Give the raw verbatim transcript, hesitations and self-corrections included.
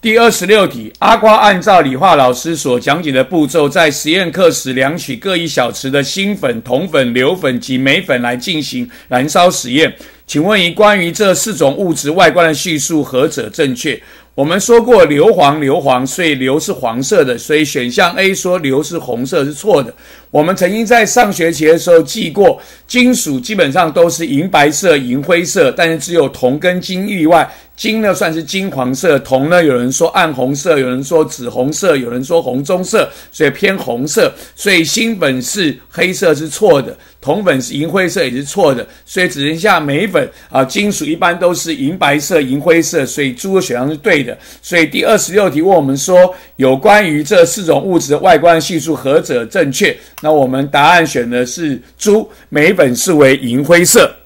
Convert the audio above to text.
第二十六题，阿瓜按照理化老师所讲解的步骤，在实验课时量取各一小匙的锌粉、铜粉、硫粉及镁粉来进行燃烧实验。请问于关于这四种物质外观的叙述何者正确？我们说过硫磺，硫磺，所以硫是黄色的，所以选项 A 说硫是红色是错的。我们曾经在上学期的时候记过，金属基本上都是银白色、银灰色，但是只有铜跟金例外。金呢算是金黄色，铜呢有人说暗红色，有人说紫红色，有人说红棕色，所以偏红色。所以锌粉是黑色是错的，铜粉是银灰色也是错的，所以只剩下镁粉啊。金属一般都是银白色、银灰色，所以猪的选项是对的。所以第二十六题问我们说，有关于这四种物质的外观叙述何者正确？那我们答案选的是猪，镁粉是为银灰色。